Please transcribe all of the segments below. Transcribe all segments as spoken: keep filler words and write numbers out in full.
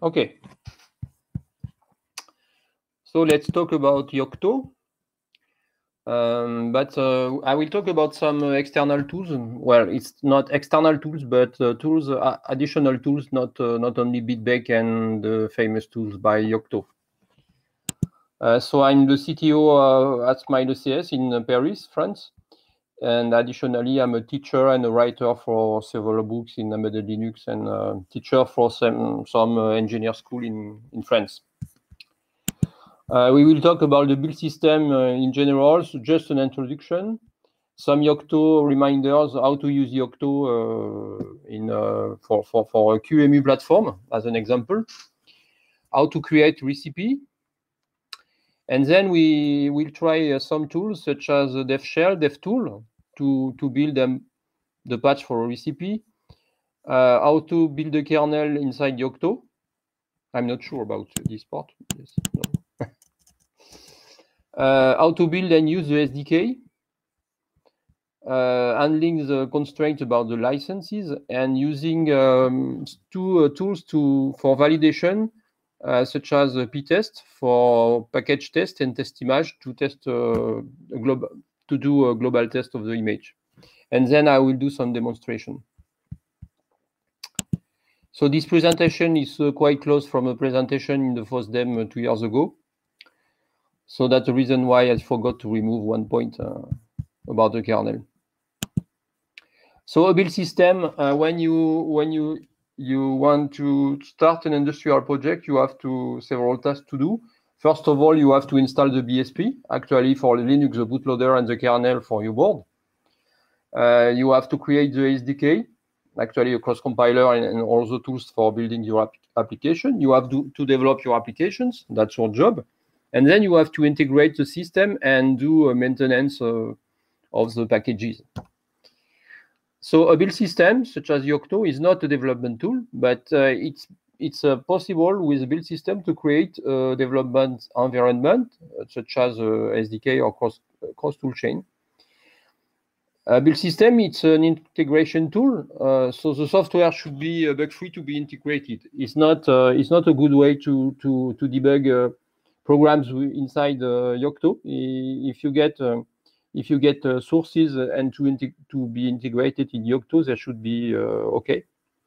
Okay. So let's talk about Yocto. Um, but uh, I will talk about some uh, external tools. Well, it's not external tools, but uh, tools, uh, additional tools, not uh, not only BitBake and the uh, famous tools by Yocto. Uh, so I'm the C T O uh, at Smile E C S in uh, Paris, France. And additionally, I'm a teacher and a writer for several books in embedded Linux and uh, teacher for some, some uh, engineer school in, in France. Uh, we will talk about the build system uh, in general, so just an introduction. Some Yocto reminders how to use Yocto uh, in, uh, for, for, for a Q E M U platform, as an example. How to create recipe. And then we will try uh, some tools such as uh, DevShell, DevTool, to, to build them, the patch for a recipe. Uh, how to build a kernel inside Yocto. I'm not sure about this part. Yes, no. uh, how to build and use the S D K. Uh, handling the constraint about the licenses and using um, two uh, tools to for validation, uh, such as uh, ptest for package test and test image to test uh, a global to do a global test of the image. And then I will do some demonstration. So this presentation is uh, quite close from a presentation in the FOSDEM uh, two years ago. So that's the reason why I forgot to remove one point uh, about the kernel. So a build system, uh, when you when you you want to start an industrial project, you have to several tasks to do. First of all, you have to install the B S P. Actually, for Linux, the bootloader and the kernel for your board. Uh, you have to create the S D K, actually a cross compiler and, and all the tools for building your ap application. You have to, to develop your applications. That's your job. And then you have to integrate the system and do a maintenance uh, of the packages. So a build system such as Yocto is not a development tool, but uh, it's it's uh, possible with a build system to create a development environment uh, such as uh, S D K or cross cross tool chain. A build system, it's an integration tool, uh, so the software should be uh, bug free to be integrated. It's not uh, it's not a good way to to to debug uh, programs inside uh, Yocto. If you get uh, If you get uh, sources and to, to be integrated in Yocto, they should be uh, okay.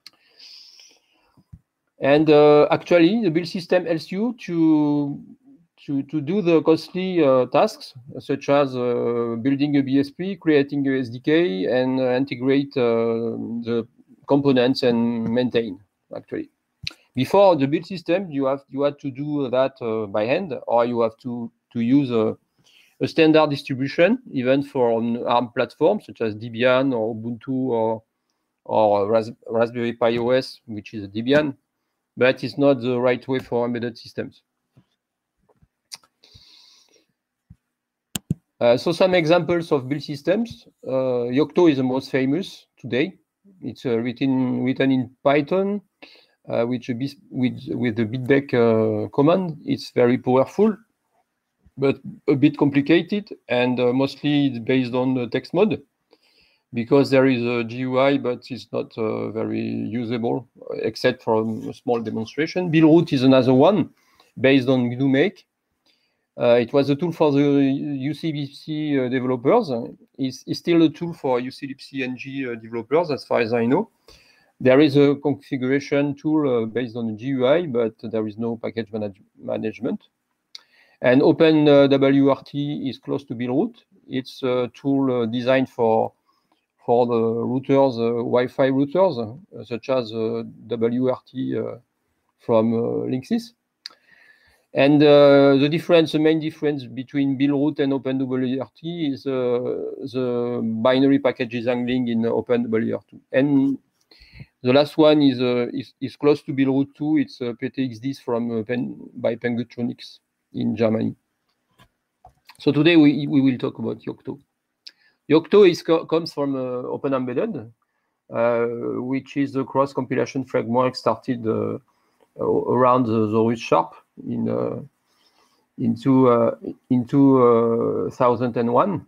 And uh, actually, the build system helps you to, to, to do the costly uh, tasks, such as uh, building a B S P, creating a S D K, and uh, integrate uh, the components and maintain, actually. Before the build system, you have you had to do that uh, by hand, or you have to, to use a a standard distribution, even for an ARM platform such as Debian or Ubuntu or, or Ras Raspberry Pi O S, which is a Debian, but it's not the right way for embedded systems. Uh, so some examples of build systems. Uh, Yocto is the most famous today. It's uh, written written in Python, uh, which with with the BitBake uh, command. It's very powerful, but a bit complicated, and uh, mostly it's based on the text mode, because there is a G U I, but it's not uh, very usable, except for a small demonstration. Buildroot is another one, based on GNU-Make. Uh, it was a tool for the U C L I P C uh, developers. It's, it's still a tool for U C L I P C N G uh, developers, as far as I know. There is a configuration tool uh, based on the G U I, but there is no package manage management. And OpenWRT is close to Buildroot. It's a tool uh, designed for for the routers, uh, Wi-Fi routers, uh, such as uh, W R T uh, from uh, Linksys. And uh, the difference, the main difference between Buildroot and OpenWRT is uh, the binary packages handling in OpenWRT. And the last one is uh, is, is close to Buildroot too. It's uh, P T X D from uh, Pen, by Pengutronics in Germany. So today we, we will talk about Yocto. Yocto is co comes from uh, Open Embedded, uh, which is a cross-compilation framework started uh, around the, the Ruth Sharp in uh, into uh, into uh, two thousand one.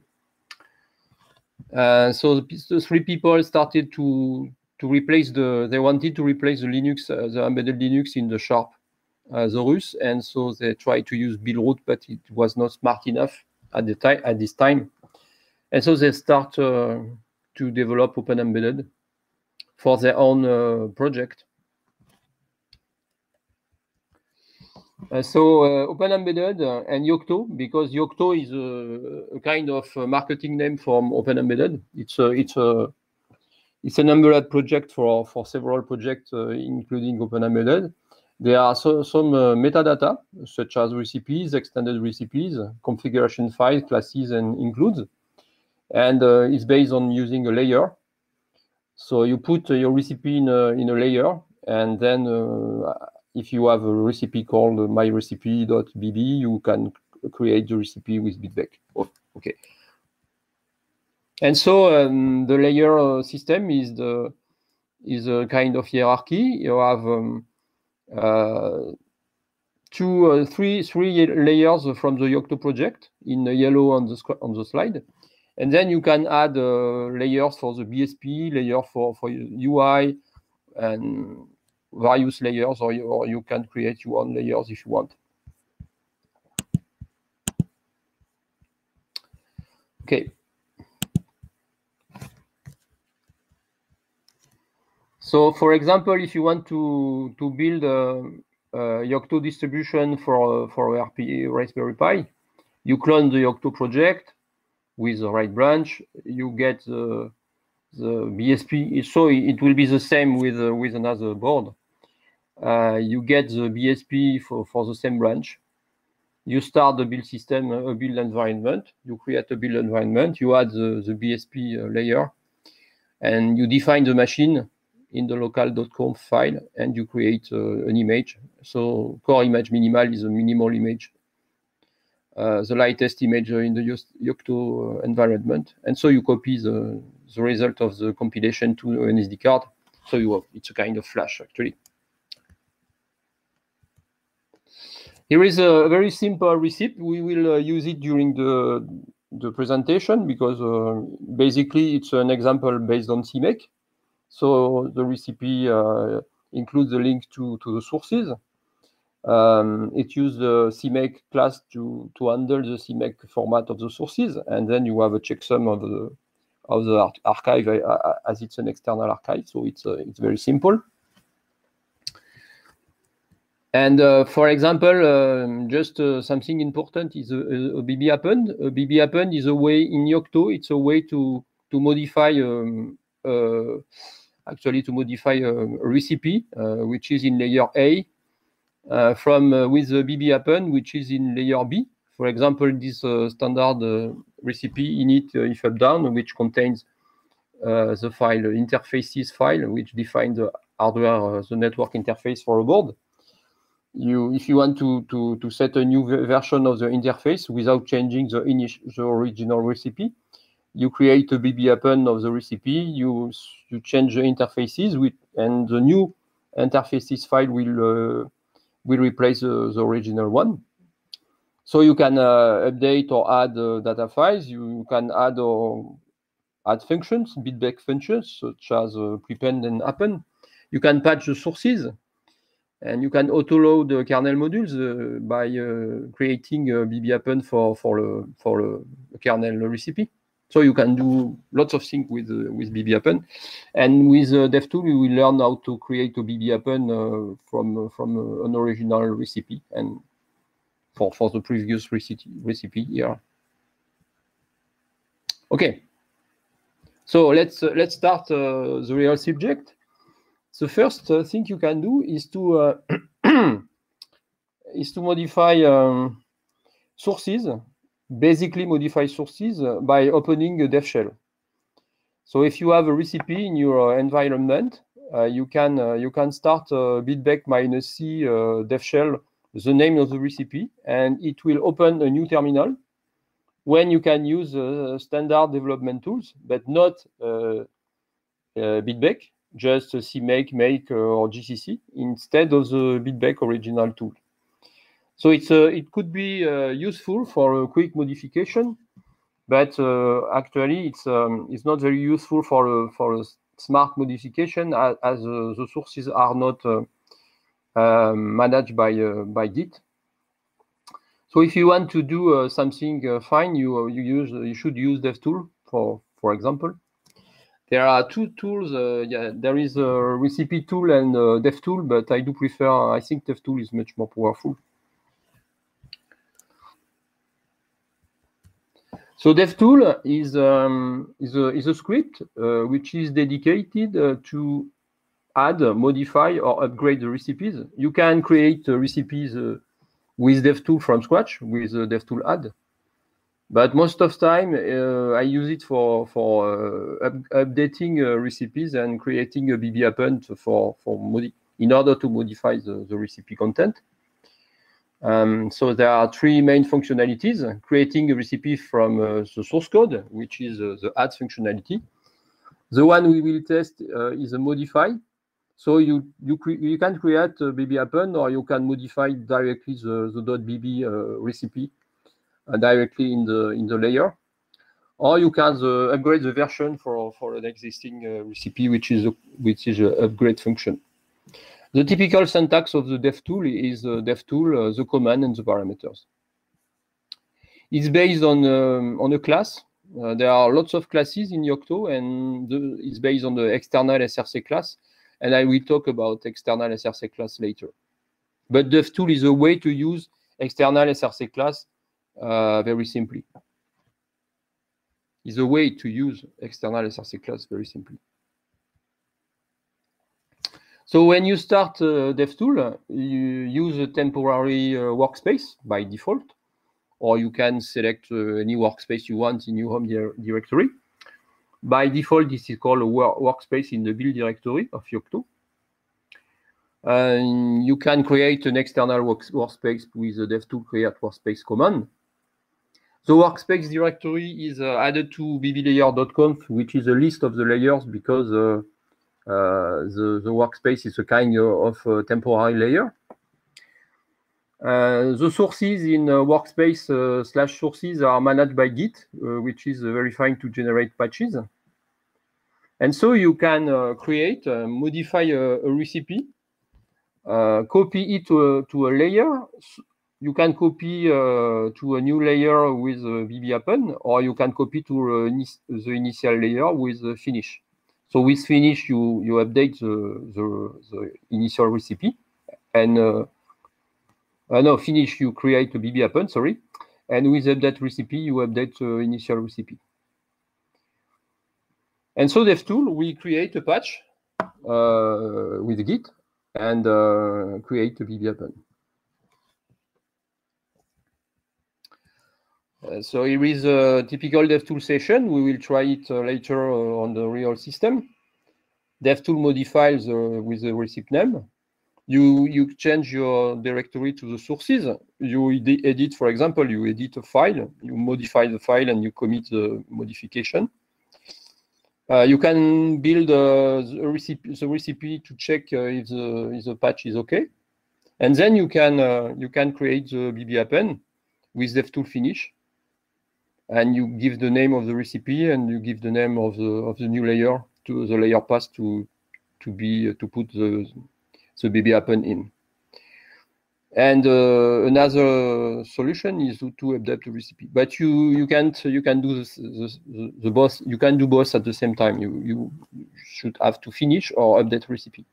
Uh, so the, the three people started to to replace the they wanted to replace the Linux, uh, the embedded Linux in the Sharp uh, the Rus, and so they tried to use Buildroot, but it was not smart enough at the time at this time, and so they start uh, to develop Open Embedded for their own uh, project. Uh, so uh, Open Embedded uh, and Yocto, because Yocto is a, a kind of a marketing name for Open Embedded. It's a, it's a it's an embedded project for for several projects, uh, including Open Embedded. There are so, some uh, metadata such as recipes, extended recipes, configuration files, classes, and includes, and uh, it's based on using a layer. So you put uh, your recipe in a, in a layer, and then uh, if you have a recipe called myrecipe.bb, you can create the recipe with BitBake. Oh, okay. And so um, the layer uh, system is the is a kind of hierarchy. You have um, uh, two, uh, three, three layers from the Yocto project in yellow on the on the slide, and then you can add uh, layers for the B S P, layer for for U I, and various layers, or you, or you can create your own layers if you want. Okay. So, for example, if you want to to build a, a Yocto distribution for for R P, Raspberry Pi, you clone the Yocto project with the right branch. You get the the B S P. So it will be the same with uh, with another board. Uh, you get the B S P for for the same branch. You start the build system, a build environment. You create a build environment. You add the the B S P layer, and you define the machine in the local.conf file, and you create uh, an image. So core image minimal is a minimal image, uh, the lightest image in the Yocto environment. And so you copy the, the result of the compilation to an S D card. So you have, it's a kind of flash, actually. Here is a very simple recipe. We will uh, use it during the, the presentation because uh, basically it's an example based on C make. So the recipe uh, includes a link to, to the sources. Um, it uses the C make class to, to handle the C make format of the sources, and then you have a checksum of the of the archive uh, as it's an external archive. So it's uh, it's very simple. And uh, for example, um, just uh, something important is a, a, a B B append. A B B append is a way in Yocto. It's a way to to modify. Um, uh, actually to modify a, a recipe, uh, which is in layer A, uh, from uh, with the B B append, which is in layer B. For example, this uh, standard uh, recipe init uh, if up down, which contains uh, the file interfaces file, which defines the hardware, uh, the network interface for a board. You, if you want to to to set a new version of the interface without changing the initial, the original recipe, you create a B B append of the recipe, you, you change the interfaces, with, and the new interfaces file will uh, will replace the, the original one. So you can uh, update or add uh, data files. You can add or add functions, BitBake functions, such as uh, prepend and append. You can patch the sources, and you can auto-load the kernel modules uh, by uh, creating a B B append for for the for the kernel recipe. So you can do lots of things with uh, with B B append, and with uh, DevTool you will learn how to create a B B append uh, from uh, from uh, an original recipe and for for the previous recipe recipe here. Okay, so let's uh, let's start uh, the real subject. The first uh, thing you can do is to uh, is to modify um, sources. Basically modify sources uh, by opening a dev shell. So if you have a recipe in your uh, environment, uh, you can uh, you can start uh, bitbake minus c uh, dev shell, the name of the recipe, and it will open a new terminal when you can use uh, standard development tools, but not uh, uh, bitbake, just uh, cmake, make, uh, or G C C instead of the bitbake original tool. So it's uh, it could be uh, useful for a quick modification, but uh, actually it's um, it's not very useful for a, for a smart modification as, as uh, the sources are not uh, uh, managed by uh, by Git. So if you want to do uh, something uh, fine, you uh, you use you should use DevTool for for example. There are two tools. Uh, yeah, there is a recipe tool and uh, DevTool, but I do prefer. I think DevTool is much more powerful. So DevTool is um, is a is a script uh, which is dedicated uh, to add, modify, or upgrade the recipes. You can create uh, recipes uh, with DevTool from scratch with uh, DevTool add. But most of the time, uh, I use it for for uh, up, updating uh, recipes and creating a B B append for for modi in order to modify the, the recipe content. Um, so there are three main functionalities: creating a recipe from uh, the source code, which is uh, the add functionality. The one we will test uh, is a modify. So you you you can create a B B append, or you can modify directly the the .bb uh, recipe. Uh, directly in the in the layer, or you can uh, upgrade the version for for an existing uh, recipe, which is a, which is a upgrade function. The typical syntax of the DevTool is uh, DevTool, uh, the command and the parameters. It's based on um, on a class. Uh, there are lots of classes in Yocto, and the, it's based on the external S R C class. And I will talk about external S R C class later. But DevTool is a way to use external S R C class Uh, very simply. Is a way to use external S R C class very simply. So when you start uh, DevTool, you use a temporary uh, workspace by default, or you can select uh, any workspace you want in your home di directory. By default, this is called a wor workspace in the build directory of Yocto. And you can create an external work workspace with the DevTool create workspace command. The workspace directory is uh, added to bblayer dot conf, which is a list of the layers, because uh, uh, the, the workspace is a kind of uh, temporary layer. Uh, the sources in uh, workspace uh, slash sources are managed by Git, uh, which is uh, very fine to generate patches. And so you can uh, create, uh, modify a, a recipe, uh, copy it to a, to a layer. You can copy uh, to a new layer with a B B append, or you can copy to uh, the initial layer with a finish. So with finish, you you update the the, the initial recipe, and uh, uh, no finish you create a B B append. Sorry, and with update recipe you update the initial recipe. And so DevTool, we create a patch uh, with Git and uh, create a B B append. Uh, so here is a typical DevTool session. We will try it uh, later uh, on the real system. DevTool modifies uh, with the recipe name. You you change your directory to the sources. You edit, for example, you edit a file, you modify the file, and you commit the modification. Uh, you can build uh, the recipe the recipe to check uh, if the if the patch is okay, and then you can uh, you can create the B B append with DevTool finish. And you give the name of the recipe, and you give the name of the of the new layer to the layer path to to be uh, to put the the B B append in. And uh, another solution is to, to update the recipe. But you you can't you can do this, this, the the both you can do both at the same time. You you should have to finish or update recipe.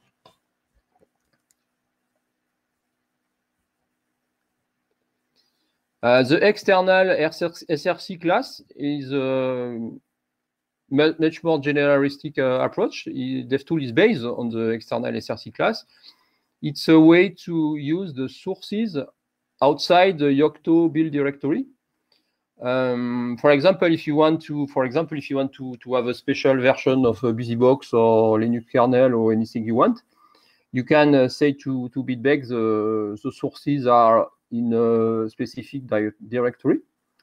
Uh, the external S R C class is a much more generalistic uh, approach. DevTool is based on the external S R C class. It's a way to use the sources outside the Yocto build directory. Um, for example, if you want to, for example, if you want to to have a special version of a BusyBox or Linux kernel or anything you want, you can uh, say to to Bitbag the the sources are in a specific di directory.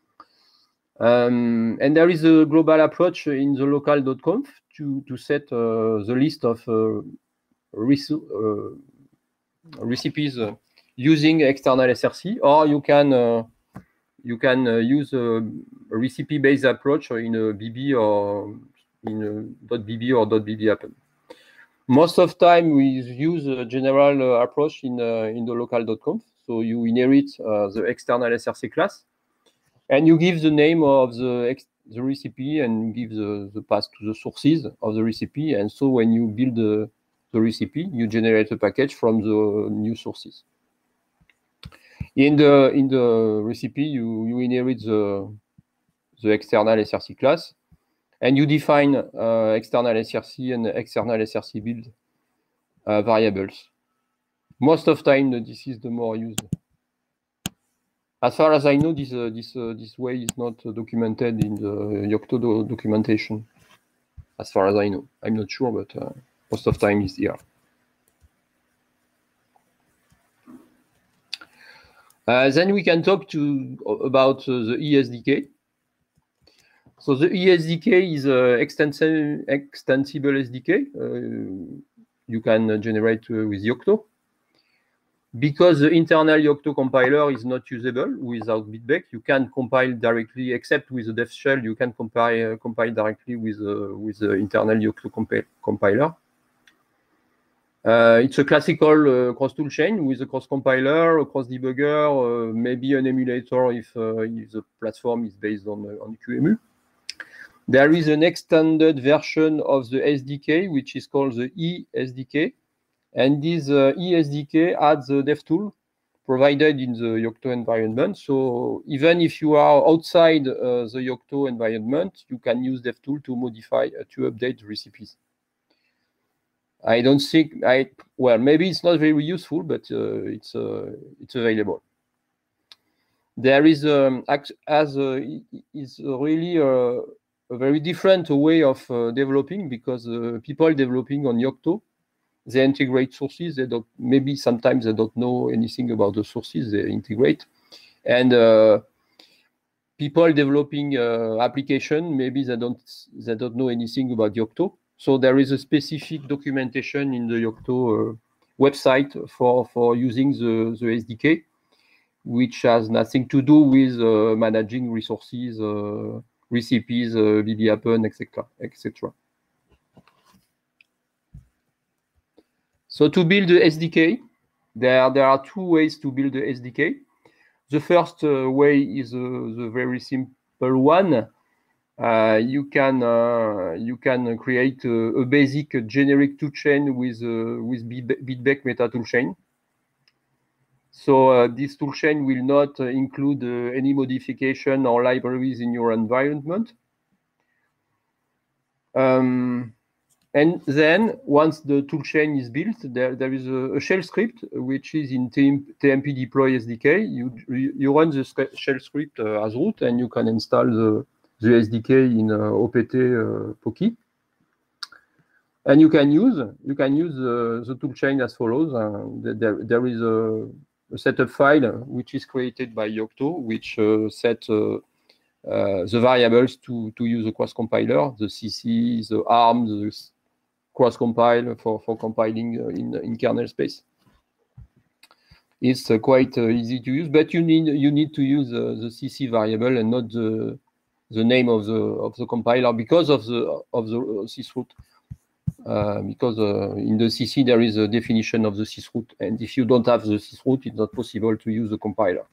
Um, and there is a global approach in the local dot conf to, to set uh, the list of uh, rec uh, recipes uh, using external S R C, or you can uh, you can uh, use a, a recipe-based approach in a B B or in a .bb or .bb append. most of time we use a general uh, approach in uh, in the local.conf. So you inherit uh, the external S R C class, and you give the name of the ex the recipe and give the, the path to the sources of the recipe. And so when you build the, the recipe, you generate a package from the new sources. In the in the recipe, you you inherit the the external S R C class, and you define uh, external S R C and external S R C build uh, variables. Most of time, this is the more used. As far as I know, this uh, this uh, this way is not uh, documented in the Yocto do documentation. As far as I know, I'm not sure, but uh, most of time is here. Uh, then we can talk to about uh, the E S D K. So the E S D K is an extensible, extensible S D K uh, you can generate uh, with Yocto. Because the internal Yocto compiler is not usable without BitBake, you can compile directly, except with the dev shell, you can compile, uh, compile directly with, uh, with the internal Yocto comp compiler. Uh, it's a classical uh, cross-tool chain with a cross-compiler, a cross-debugger, uh, maybe an emulator if, uh, if the platform is based on, uh, on Q E M U. There is an extended version of the S D K, which is called the E S D K. And this uh, E S D K adds a DevTool provided in the Yocto environment. So even if you are outside uh, the Yocto environment, you can use DevTool to modify, uh, to update the recipes. I don't think, I well, maybe it's not very useful, but uh, it's uh, it's available. There is, um, as uh, is really a, a very different way of uh, developing, because uh, people developing on Yocto, they integrate sources. They don't, maybe sometimes they don't know anything about the sources they integrate. And uh, people developing uh, application, maybe they don't, they don't know anything about Yocto. So there is a specific documentation in the Yocto uh, website for, for using the, the S D K, which has nothing to do with uh, managing resources, uh, recipes, uh, B B Happen, et cetera, et cetera. So to build the S D K, there, there are two ways to build the S D K. The first uh, way is uh, the very simple one. Uh, you can uh, you can create a, a basic a generic toolchain with uh, with BitBake meta toolchain. So uh, this toolchain will not uh, include uh, any modification or libraries in your environment. Um, And then, once the toolchain is built, there, there is a, a shell script, which is in T M P deploy S D K. You, you run the shell script uh, as root, and you can install the, the S D K in uh, O P T uh, Poki. And you can use, you can use uh, the toolchain as follows. Uh, there, there is a, a setup file, which is created by Yocto, which uh, set uh, uh, the variables to, to use the cross compiler, the C C, the ARM, the cross-compile for, for compiling uh, in, in kernel space. It's uh, quite uh, easy to use, but you need you need to use uh, the C C variable and not the the name of the of the compiler because of the of the sysroot. Uh, because uh, in the C C there is a definition of the sysroot, and if you don't have the sysroot, it's not possible to use the compiler.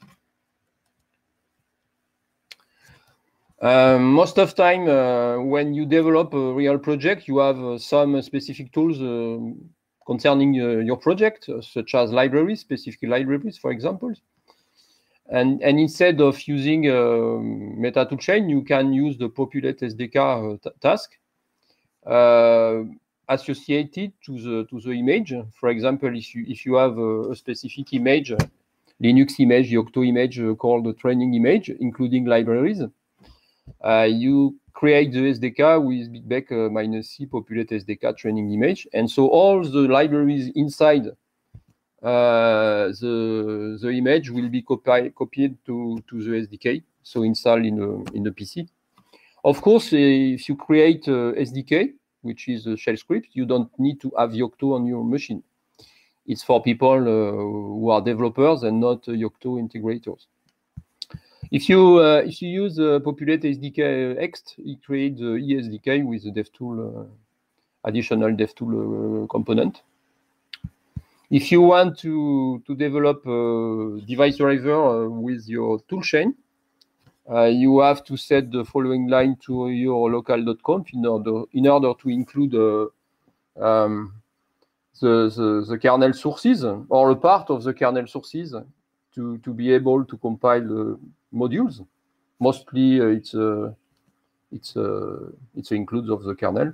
Um, most of time, uh, when you develop a real project, you have uh, some specific tools uh, concerning uh, your project, uh, such as libraries, specific libraries, for example. And, and instead of using uh, meta toolchain, you can use the populate S D K uh, task uh, associated to the to the image. For example, if you if you have a, a specific image, uh, Linux image, Yocto image uh, called the training image, including libraries. Uh, you create the S D K with BitBake uh, minus C populate S D K training image, and so all the libraries inside uh, the the image will be copied copied to to the S D K, so installed in a in the P C. Of course, if you create a S D K, which is a shell script, you don't need to have Yocto on your machine. It's for people uh, who are developers and not uh, Yocto integrators. If you uh, if you use uh, populate S D K ext, it creates the E S D K with the DevTool uh, additional DevTool uh, component. If you want to, to develop a device driver uh, with your toolchain, uh, you have to set the following line to your local.conf in order, in order to include uh, um, the, the, the kernel sources or a part of the kernel sources to, to be able to compile the modules. Mostly uh, it's, uh, it's, uh, it's includes of the kernel.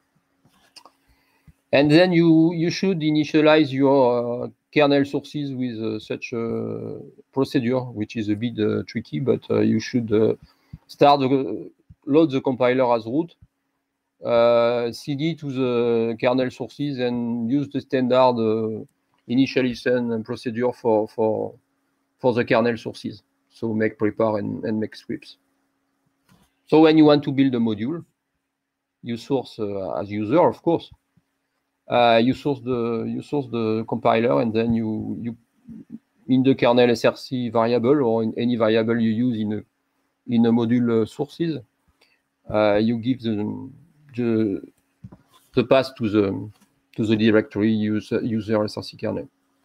And then you, you should initialize your uh, kernel sources with uh, such a procedure, which is a bit uh, tricky, but uh, you should uh, start the, load the compiler as root, uh, C D to the kernel sources, and use the standard uh, initialization procedure for, for, for the kernel sources. So make prepare and, and make scripts. So when you want to build a module, you source uh, as user, of course. Uh, you source the you source the compiler, and then you you in the kernel S R C variable or in any variable you use in a in a module uh, sources, uh, you give the, the the path to the to the directory user user S R C kernel.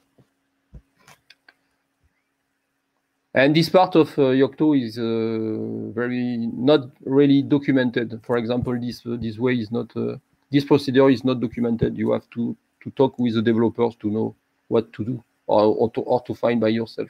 And this part of uh, Yocto is uh, very not really documented. For example, this uh, this way is not. Uh, This procedure is not documented. You have to, to talk with the developers to know what to do or, or, to, or to find by yourself.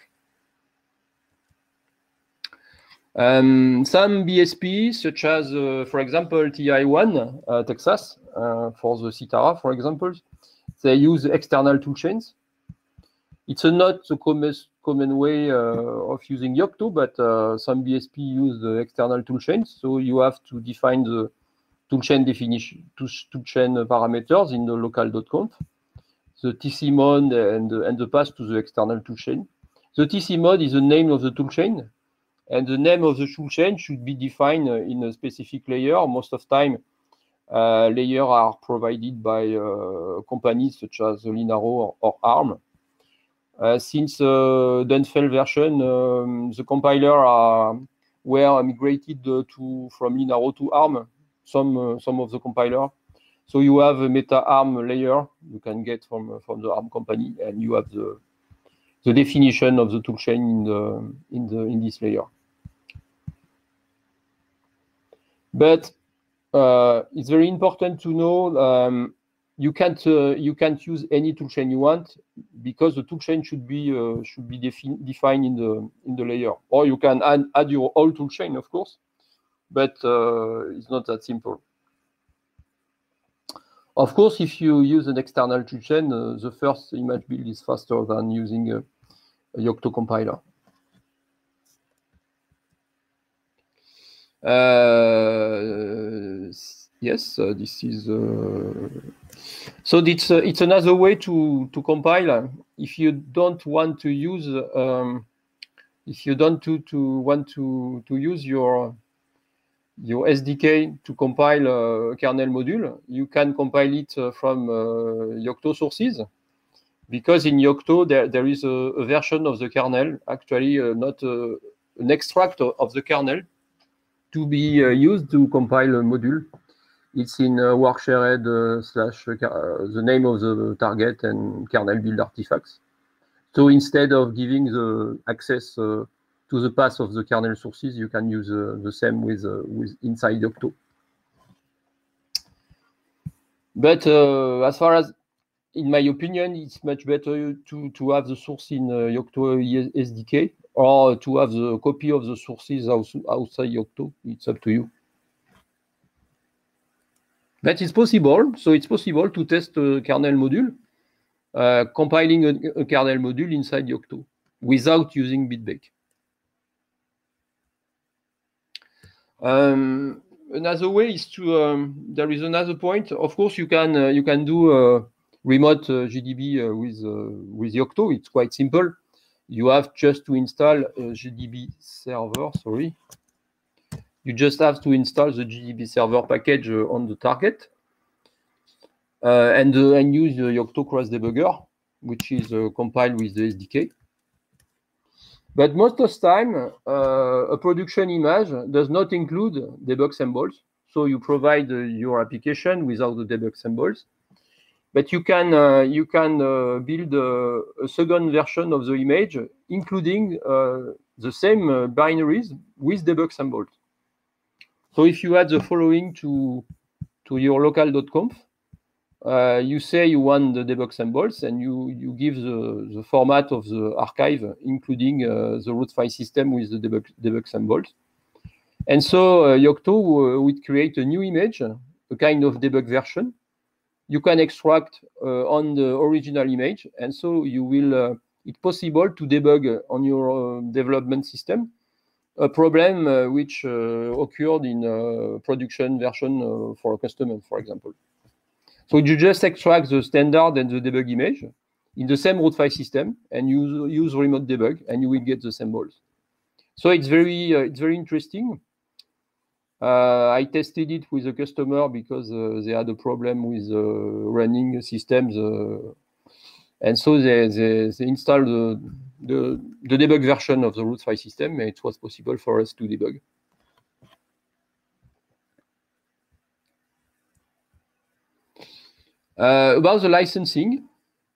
Um, some B S Ps, such as, uh, for example, T I one, uh, Texas, uh, for the Citara, for example, they use external toolchains. It's a not the common, common way uh, of using Yocto, but uh, some B S P use the external toolchains. So you have to define the toolchain definition, toolchain parameters in the local.conf, the T C mode and, and the path to the external toolchain. The T C mode is the name of the toolchain, and the name of the toolchain should be defined in a specific layer. Most of the time, uh, layers are provided by uh, companies such as Linaro or, or ARM. Uh, since uh, the Denfeld version, um, the compiler are, were migrated uh, to, from Linaro to ARM. Some uh, some of the compiler, so you have a meta ARM layer you can get from uh, from the ARM company, and you have the the definition of the toolchain in the in the in this layer. But uh, it's very important to know um, you can't uh, you can't use any toolchain you want, because the toolchain should be uh, should be defi defined in the in the layer, or you can add add your own toolchain, of course. But uh, it's not that simple. Of course, if you use an external toolchain, uh, the first image build is faster than using a, a Yocto compiler. Uh, yes, uh, this is. Uh, so it's uh, it's another way to to compile. If you don't want to use, um, if you don't to to want to to use your your S D K to compile a kernel module, you can compile it uh, from uh, Yocto sources, because in Yocto there, there is a, a version of the kernel, actually uh, not uh, an extract of the kernel to be uh, used to compile a module. It's in uh, workshared uh, slash uh, the name of the target and kernel build artifacts. So instead of giving the access uh, to the path of the kernel sources, you can use uh, the same with, uh, with inside Yocto. But uh, as far as, in my opinion, it's much better to, to have the source in uh, Yocto S D K, or to have the copy of the sources outside Yocto. It's up to you. But it's possible. So it's possible to test a kernel module, uh, compiling a, a kernel module inside Yocto without using BitBake. Um, another way is to, um, there is another point. Of course, you can uh, you can do uh, remote uh, G D B uh, with uh, with Yocto. It's quite simple. You have just to install a G D B server. Sorry, you just have to install the G D B server package uh, on the target, uh, and uh, and use the Yocto Cross Debugger, which is uh, compiled with the S D K. But most of the time, uh, a production image does not include debug symbols. So you provide uh, your application without the debug symbols, but you can uh, you can uh, build a, a second version of the image, including uh, the same uh, binaries with debug symbols. So if you add the following to to your local.conf, uh, you say you want the debug symbols, and you you give the the format of the archive, including uh, the root file system with the debug debug symbols. And so uh, Yocto uh, would create a new image, a kind of debug version. You can extract uh, on the original image, and so you will. Uh, it's possible to debug on your uh, development system a problem uh, which uh, occurred in a production version uh, for a customer, for example. So you just extract the standard and the debug image in the same root file system, and use use remote debug, and you will get the symbols. So it's very uh, it's very interesting. Uh, I tested it with a customer because uh, they had a problem with uh, running systems, uh, and so they, they, they installed the, the, the debug version of the root file system, and it was possible for us to debug. Uh, about the licensing,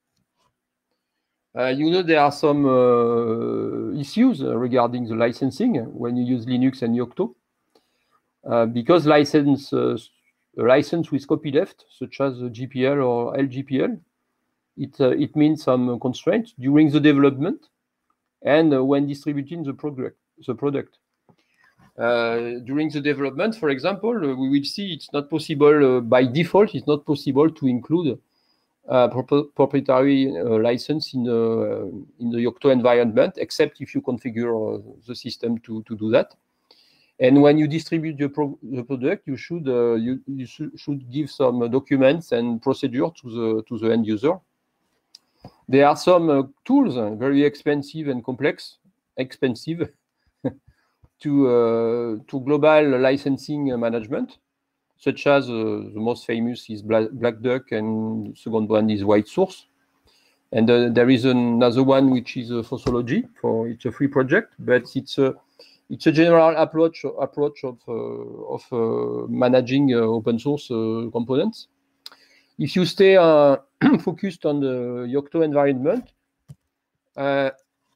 uh, you know there are some uh, issues regarding the licensing when you use Linux and Yocto. Uh, because license uh, license with copyleft, such as G P L or L G P L, it uh, it means some constraints during the development and uh, when distributing the product. The product uh, during the development, for example, uh, we will see it's not possible uh, by default. It's not possible to include uh, pro proprietary uh, license in the uh, in the Yocto environment, except if you configure uh, the system to to do that. And when you distribute the, pro the product, you should uh, you, you sh should give some uh, documents and procedure to the to the end user. There are some uh, tools, uh, very expensive and complex, expensive, to uh, to global licensing management, such as uh, the most famous is Bla Black Duck, and the second one is White Source. And uh, there is another one which is uh, Fossology. For it's a free project, but it's a It's a general approach approach of uh, of uh, managing uh, open source uh, components. If you stay uh, focused on the Yocto environment, uh,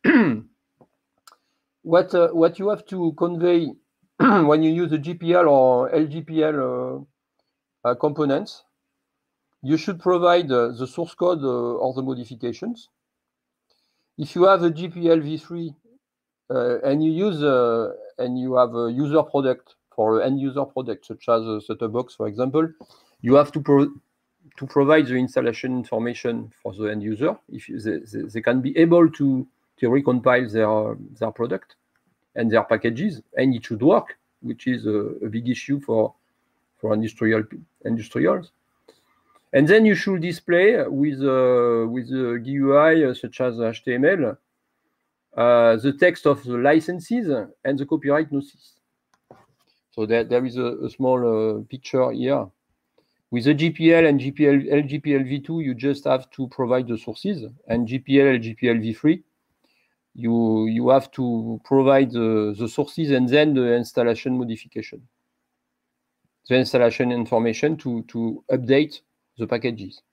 what uh, what you have to convey when you use the G P L or L G P L uh, uh, components, you should provide uh, the source code uh, or the modifications. If you have a G P L v three uh, and you use uh, and you have a user product for an end user product, such as a set-top box, for example, you have to pro to provide the installation information for the end user. If they, they, they can be able to to recompile their their product and their packages, and it should work, which is a, a big issue for for industrial industrials. And then you should display with uh, with the G U I uh, such as H T M L uh, the text of the licenses and the copyright notice. So there, there is a, a small uh, picture here. With the G P L and G P L, L G P L v two, you just have to provide the sources, and G P L, L G P L v three, you you have to provide the, the sources and then the installation modification, the installation information to to update the packages.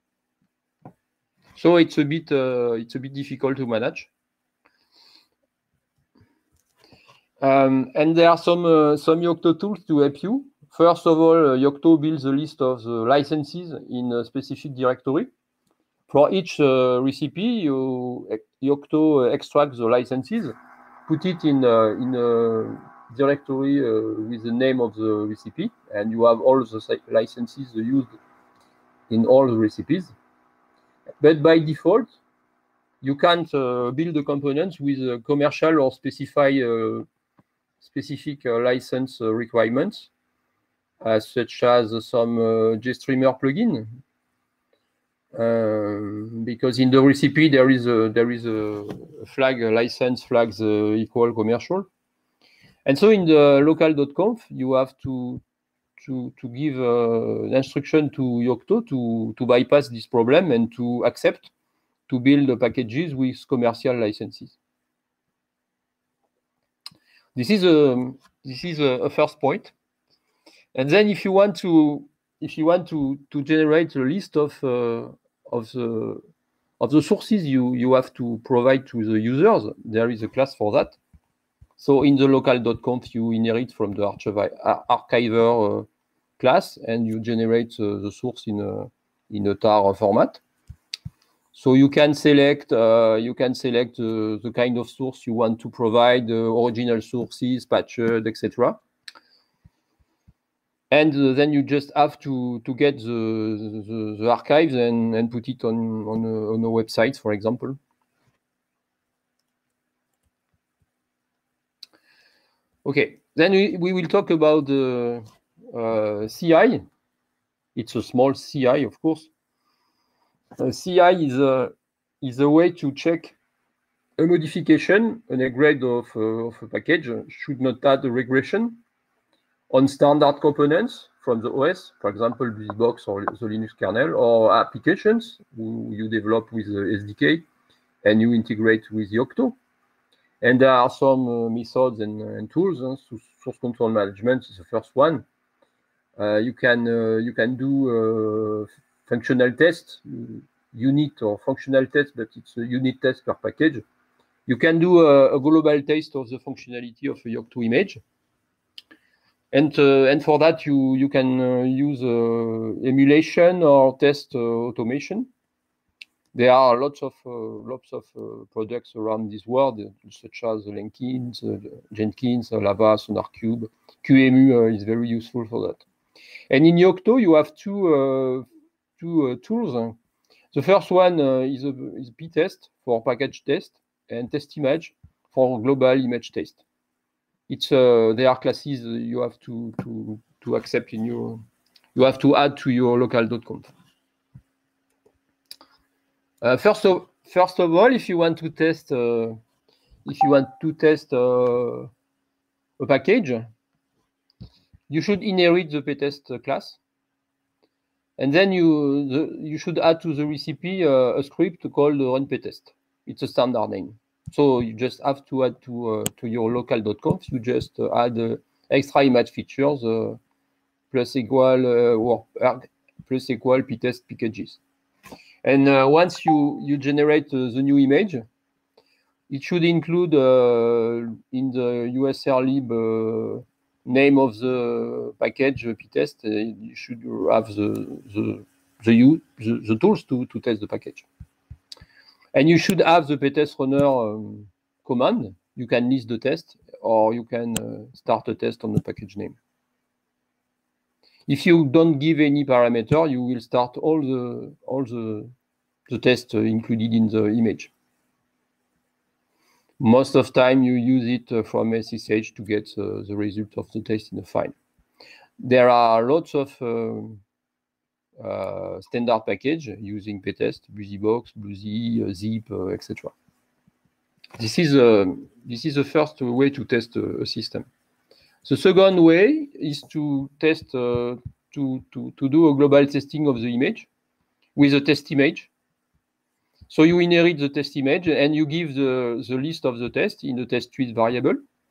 So it's a bit uh, it's a bit difficult to manage. Um, and there are some uh, some Yocto tools to help you. First of all, uh, Yocto builds a list of the licenses in a specific directory. For each uh, recipe, you, Yocto extracts the licenses, put it in uh, in a directory uh, with the name of the recipe, and you have all the licenses used in all the recipes. But by default, you can't uh, build the components with uh, commercial or specify uh, specific uh, license uh, requirements, uh, such as uh, some uh, JStreamer plugin, uh, because in the recipe there is a there is a flag, a license flags uh, equal commercial, and so in the local.conf you have to to to give uh, an instruction to Yocto to to bypass this problem and to accept to build the packages with commercial licenses. This is a this is a, a first point. And then if you want to if you want to to generate a list of uh, of the of the sources you you have to provide to the users, there is a class for that. So in the local.conf, you inherit from the archiver, archiver uh, class, and you generate uh, the source in a in a tar format. So you can select uh, you can select uh, the kind of source you want to provide, uh, original sources, patched, et cetera. And uh, then you just have to to get the the, the archives and and put it on on a, on a website, for example. Okay, then we, we will talk about the uh, C I. It's a small C I, of course. Uh, C I is a is a way to check a modification, an upgrade of, uh, of a package should not add a regression on standard components from the O S, for example, BusyBox or the Linux kernel, or applications you develop with the S D K and you integrate with Yocto. And there are some uh, methods and, and tools. Uh, source control management is the first one. Uh, you can uh, you can do uh, functional test, unit or functional test, but it's a unit test per package. You can do a, a global test of the functionality of a Yocto image. And, uh, and for that, you, you can uh, use uh, emulation or test uh, automation. There are lots of, uh, lots of uh, products around this world, such as Jenkins, uh, Jenkins, uh, Lava, SonarCube. QEMU uh, is very useful for that. And in Yocto, you have two, uh, two uh, tools. The first one uh, is a is ptest for package test and test image for global image test. It's uh, there are classes you have to to to accept in your you have to add to your local.conf. Uh, first of first of all, if you want to test uh, if you want to test uh, a package, you should inherit the ptest class, and then you the, you should add to the recipe uh, a script called run ptest. It's a standard name. So you just have to add to uh, to your local.conf. You just uh, add uh, extra image features uh, plus equal uh, or uh, plus equal ptest packages. And uh, once you you generate uh, the new image, it should include uh, in the U S R lib uh, name of the package uh, ptest. Uh, you should have the the the, the, the tools to to test the package. And you should have the ptest runner um, command. You can list the test, or you can uh, start a test on the package name. If you don't give any parameter, you will start all the all the the tests uh, included in the image. Most of the time, you use it uh, from S S H to get uh, the result of the test in a file. There are lots of uh, Uh, standard package using ptest, BusyBox, Bluesy, uh, Zip, uh, et cetera. This is uh, this is the first way to test a, a system. The second way is to test uh, to to to do a global testing of the image with a test image. So you inherit the test image and you give the the list of the test in the test suite variable.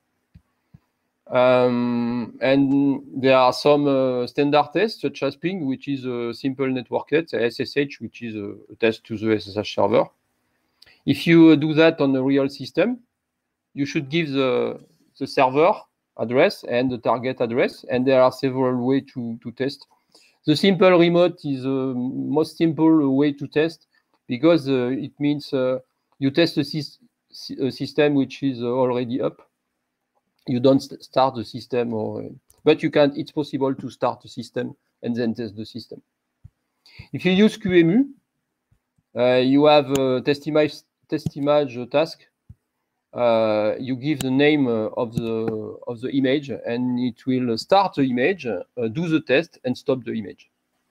Um, and there are some uh, standard tests, such as ping, which is a simple network test, S S H, which is a, a test to the S S H server. If you uh, do that on a real system, you should give the, the server address and the target address, and there are several ways to, to test. The simple remote is the most simple way to test because uh, it means uh, you test a, sy a system which is already up. You don't start the system, or but you can. It's possible to start the system and then test the system. If you use QEMU, uh, you have a test image test image task. Uh, you give the name uh, of the of the image, and it will start the image, uh, do the test, and stop the image.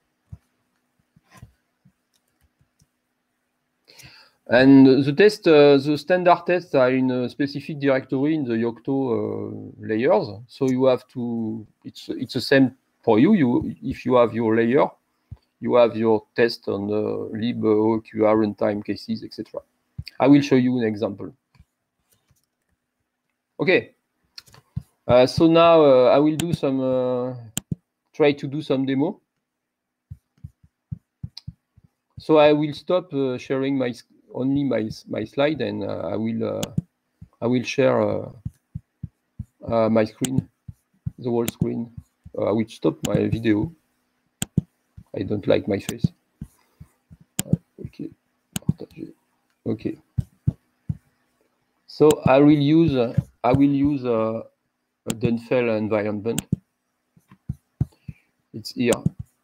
And the test, uh, the standard tests are in a specific directory in the Yocto uh, layers. So you have to, it's it's the same for you. You if you have your layer, you have your test on the lib, O Q R, runtime cases, et cetera. I will show you an example. Okay. Uh, so now uh, I will do some uh, try to do some demo. So I will stop uh, sharing my only my my slide, and uh, I will uh, I will share uh, uh, my screen, the whole screen. Uh, I will stop my video. I don't like my face. Okay, okay. So I will use uh, I will use uh, a Dunfell environment. It's here.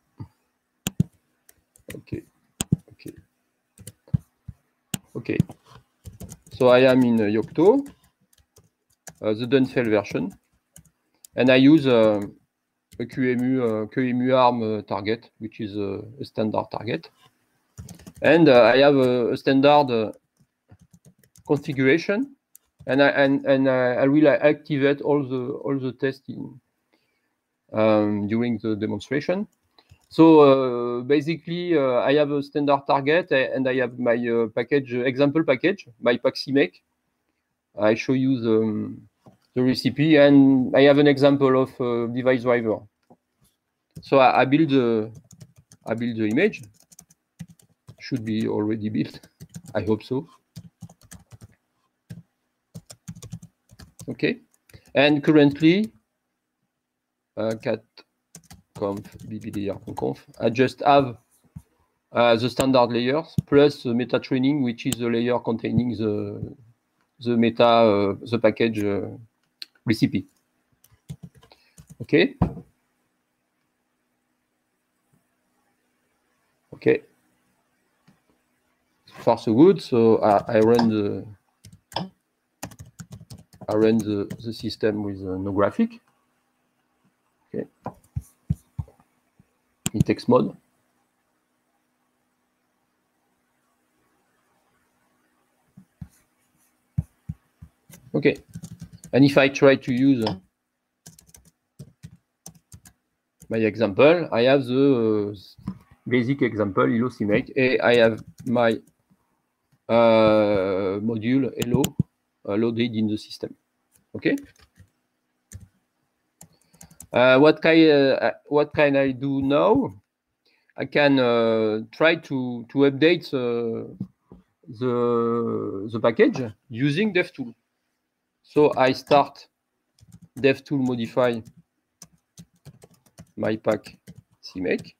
Okay, okay, okay. So I am in uh, Yocto, uh, the Dunfell version, and I use uh, a Q E M U uh, Q E M U ARM uh, target, which is uh, a standard target, and uh, I have a, a standard uh, configuration, and I and and uh, I will activate all the all the testing um, during the demonstration. So uh, basically, uh, I have a standard target, and I have my uh, package uh, example package, my PackCMake. I show you the, the recipe, and I have an example of uh, device driver. So I, I build uh, I build the image. Should be already built. I hope so. Okay, and currently, uh, cat conf bblayer.conf. I just have uh, the standard layers plus the meta training, which is the layer containing the the meta uh, the package uh, recipe. Okay. Okay. So far so good. So I, I run the I run the, the system with uh, no graphic. Okay. In text mode. Okay. And if I try to use my example, I have the uh, basic example hello CMake, and I have my uh, module hello uh, loaded in the system. Okay. Uh, what can uh, what can I do now? I can uh, try to to update uh, the the package using DevTool. So I start DevTool modify my pack CMake.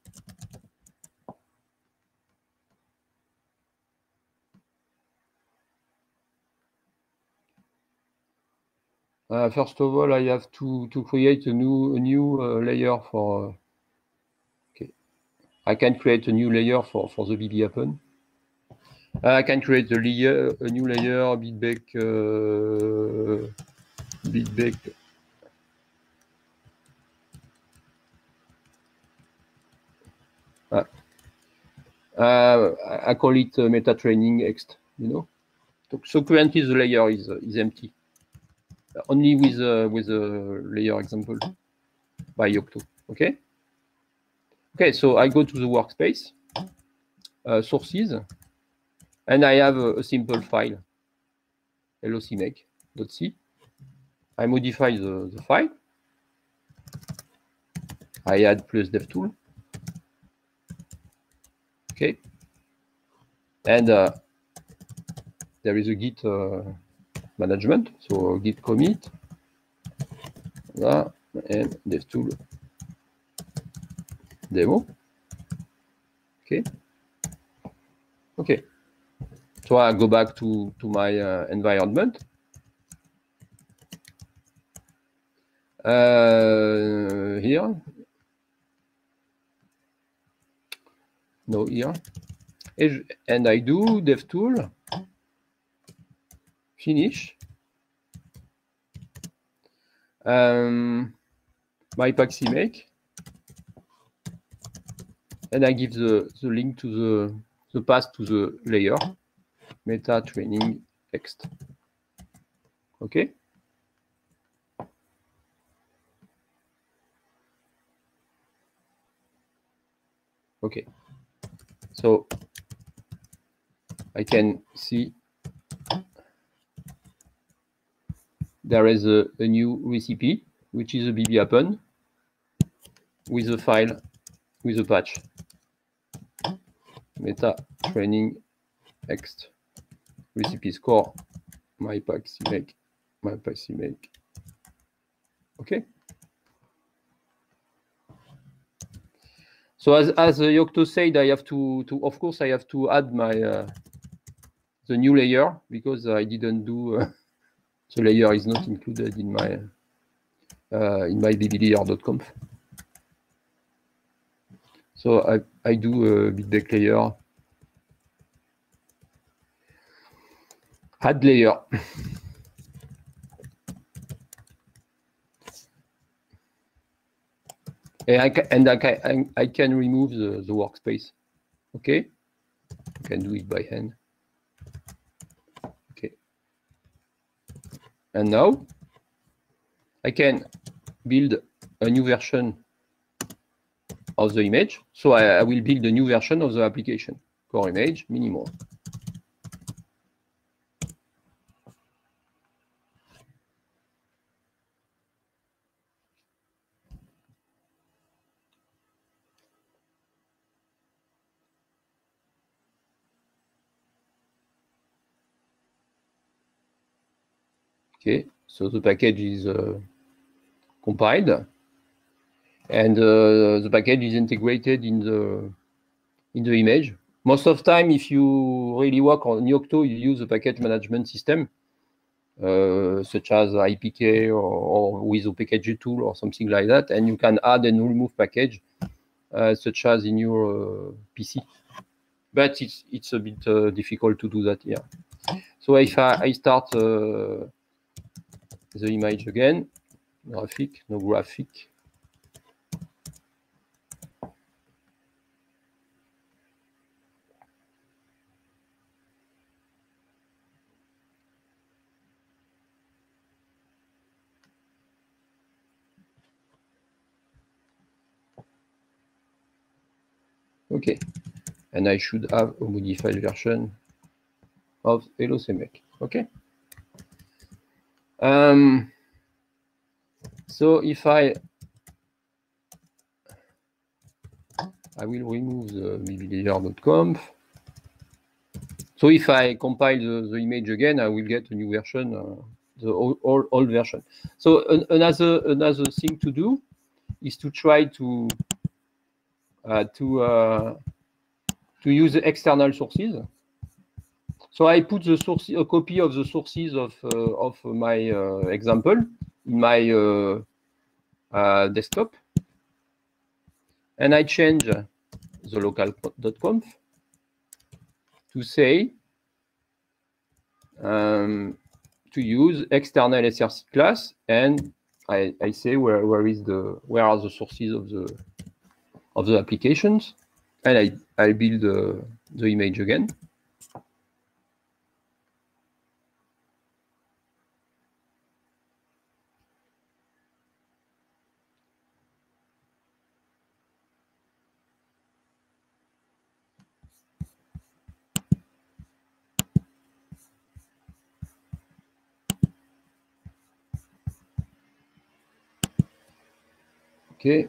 Uh, first of all, I have to to create a new a new uh, layer for. Uh, okay, I can create a new layer for for the B B happen. Uh, I can create a layer a new layer Bitbake uh, Bitbake. Ah. Uh, I call it uh, meta training ext. You know, so, so currently the layer is uh, is empty. Only with uh, with a layer example by Yocto. Okay. Okay, so I go to the workspace, uh, sources, and I have a, a simple file, hello CMake.c. I modify the, the file. I add plus DevTool. Okay, and uh, there is a Git uh, management, so Git commit, voilà, and DevTool demo. Okay, okay. So I go back to to my uh, environment. Uh, here, no here, and I do DevTool finish. Um, my PackCMake, and I give the, the link to the, the path to the layer, meta training text. Okay. Okay. So I can see there is a, a new recipe, which is a B B happen. with a file, with a patch. Meta training ext recipes core mypack cmake mypack cmake. Okay. So as as uh, Yocto said, I have to to of course I have to add my uh, the new layer because I didn't do uh, the layer is not included in my uh, in my bblayer dot conf. So I I do a bitdeck layer, add layer. And I can, and I can, I can remove the, the workspace. Okay, I can do it by hand. Okay, and now I can build a new version of the image. So I, I will build a new version of the application. Core image, minimal. Okay, so the package is uh, compiled, and uh, the package is integrated in the in the image. Most of the time, if you really work on Yocto, you use a package management system, uh, such as I P K or, or with a package tool or something like that, and you can add and remove package, uh, such as in your uh, P C. But it's it's a bit uh, difficult to do that here. So if I, I start uh, the image again, graphic, no graphic. Okay, and I should have a modified version of Hello CMake. Okay. Um, so if I I will remove the bblayer dot conf. So if I compile the, the image again, I will get a new version, uh, the old, old, old version. So an, another another thing to do is to try to uh, to uh, to use external sources. So I put the source, a copy of the sources of uh, of my uh, example in my uh, uh, desktop, and I change the local.conf to say um, to use external S R C class, and I, I say where where is the where are the sources of the of the applications, and I I build uh, the image again. Okay.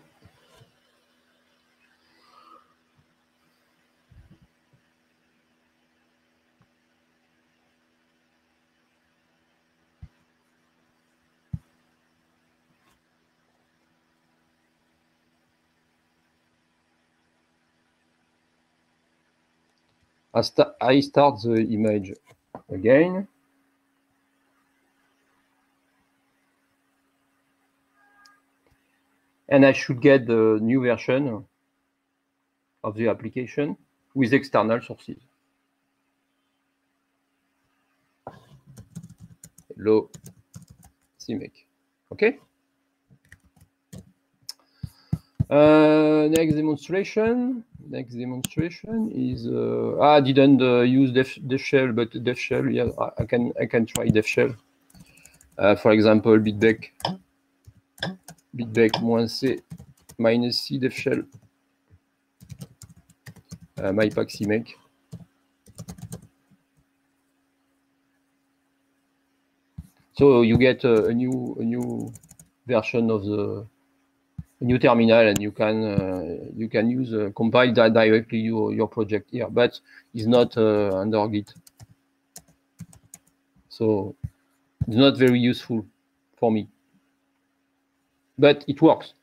I, st I start the image again. And I should get the new version of the application with external sources. Hello CMake. Okay. Uh, next demonstration. Next demonstration is uh, I didn't uh, use def, def shell, but def shell. Yeah, I, I can I can try def shell. Uh, for example, bitdeck bitdeck minus c minus c def shell. Uh, mypack cmake. So you get uh, a new a new version of the a new terminal, and you can uh, you can use uh, compile that directly your your project here, but it's not uh, under Git, so it's not very useful for me, but it works.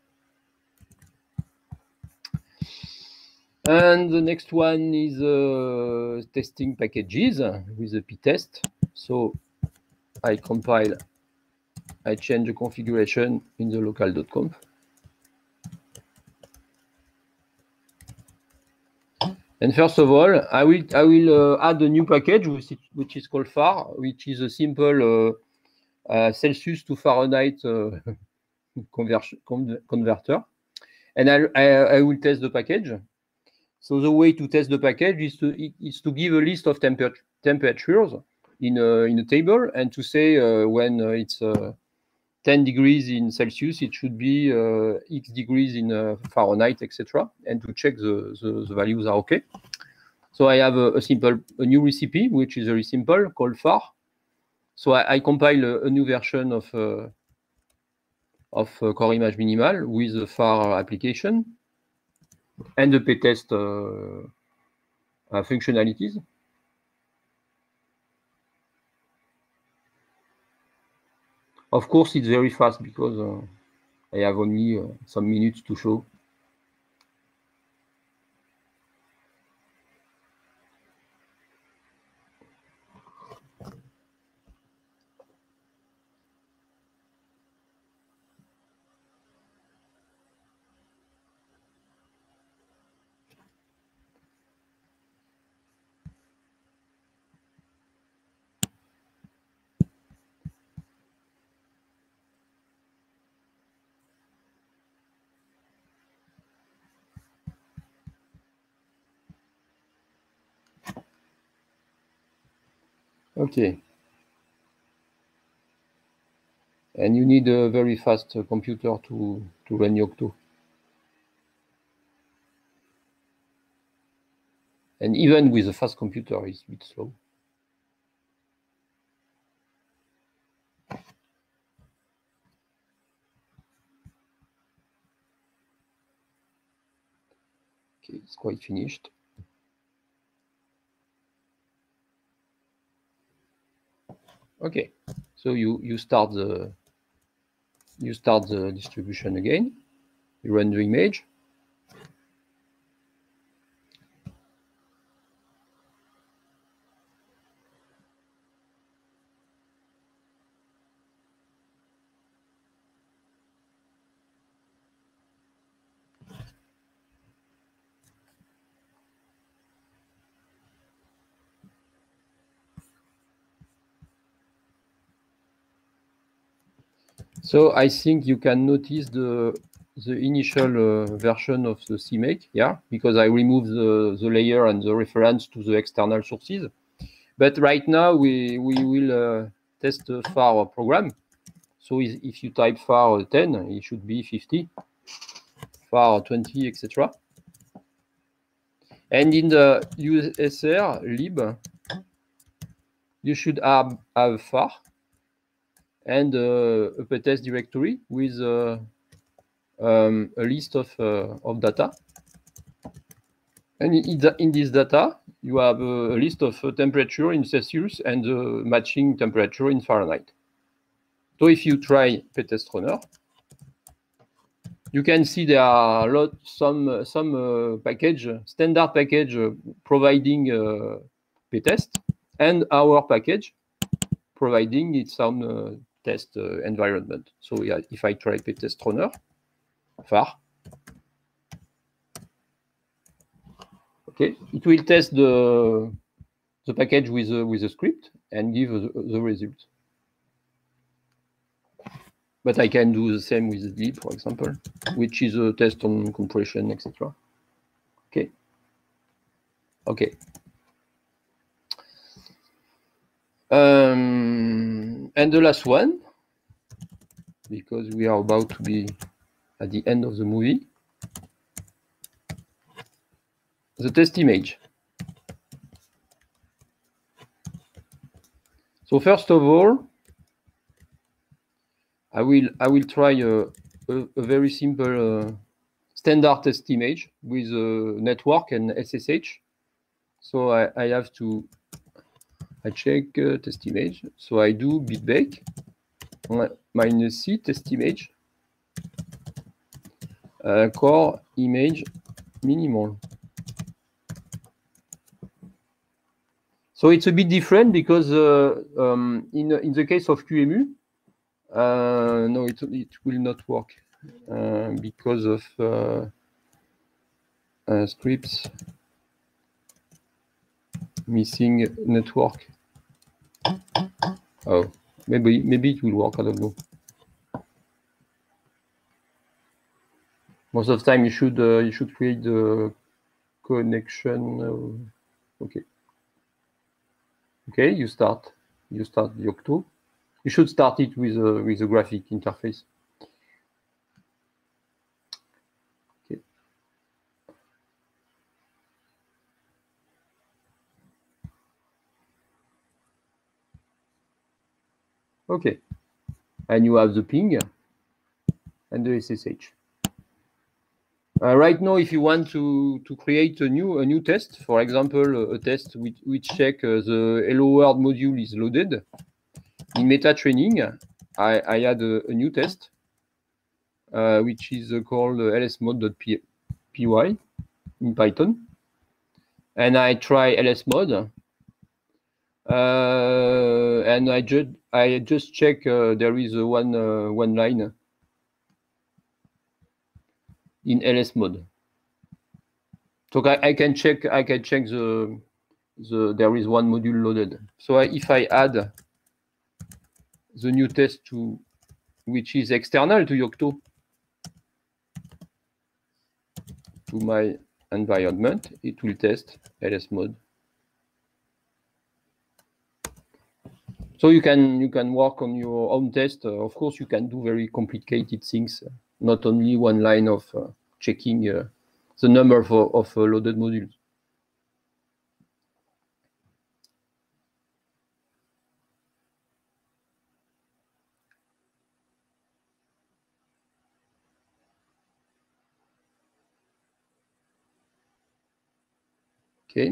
And the next one is uh, testing packages with a ptest. So I compile, I change the configuration in the local.conf. And first of all, I will I will uh, add a new package which, which is called F A R, which is a simple uh, uh, Celsius to Fahrenheit uh, conversion, converter. And I, I, I will test the package. So the way to test the package is to is to give a list of temper temperatures in a, in a table, and to say uh, when uh, it's uh, ten degrees in Celsius, it should be uh, X degrees in uh, Fahrenheit, et cetera, and to check the, the, the values are okay. So I have a, a simple a new recipe, which is very simple, called F A R. So I, I compile a, a new version of uh, of uh, Core Image Minimal with the F A R application and the ptest uh, uh, functionalities. Of course, it's very fast because uh, I have only uh, some minutes to show. Okay. And you need a very fast uh, computer to, to run Yocto. And even with a fast computer, it's a bit slow. Okay, it's quite finished. Okay, so you you start the you start the distribution again. You run the image. So I think you can notice the the initial uh, version of the C make, yeah, because I remove the, the layer and the reference to the external sources. But right now we we will uh, test the F A R program. So if you type F A R ten, it should be fifty, F A R twenty, et cetera. And in the U S R lib, you should have, have F A R and uh, a ptest directory with uh, um, a list of, uh, of data. And in, in this data, you have a list of uh, temperature in Celsius and uh, matching temperature in Fahrenheit. So if you try ptest runner, you can see there are a lot some some uh, package standard package uh, providing uh, ptest, and our package providing its own uh, test uh, environment. So yeah, if I try ptest runner, F A R, okay, it will test the the package with a, with a script and give the, the result. But I can do the same with the lib, for example, which is a test on compression, et cetera. Okay. Okay. Um, and the last one, because we are about to be at the end of the movie, the test image. So first of all, I will I will try a, a, a very simple uh, standard test image with a network and S S H. So I, I have to, I check uh, test image. So I do bitbake minus C test image, uh, core image minimal. So it's a bit different because uh, um, in, in the case of Q E M U, uh, no, it, it will not work uh, because of uh, uh, scripts missing network. Oh, maybe maybe it will work. I don't know. Most of the time, you should uh, you should create the connection. Uh, okay. Okay, you start you start Yocto. You should start it with a with a graphic interface. Okay. Okay, and you have the ping and the S S H. Uh, right now, if you want to to create a new a new test, for example, a, a test which which check uh, the Hello World module is loaded in meta training, I I add a, a new test uh, which is uh, called uh, lsmod.py in Python, and I try lsmod, uh, and I just I just check uh, there is a one uh, one line in lsmod. So I, I can check I can check the the there is one module loaded. So I, if I add the new test to which is external to Yocto to my environment, it will test lsmod. So you can you can work on your own test. Uh, of course, you can do very complicated things, uh, not only one line of uh, checking uh, the number of, of uh, loaded modules. Okay.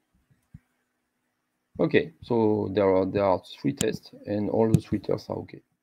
Okay. So there are there are three tests, and all the three tests are okay.